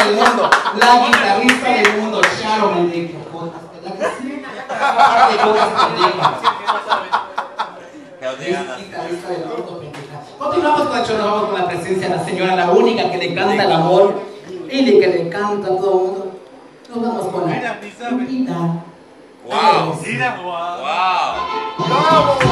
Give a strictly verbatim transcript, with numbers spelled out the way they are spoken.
guitarrista del mundo, la guitarrista del mundo, Charo Mendica. ¿La que sí? De cosas pendejas. Es guitarrista del mundo, pendeja. Continuamos con el show, nos vamos con la presencia de la señora, la única que le canta el amor y de que le canta a todo el mundo. Nos vamos con la Lupita. Wow, mira, wow. Wow.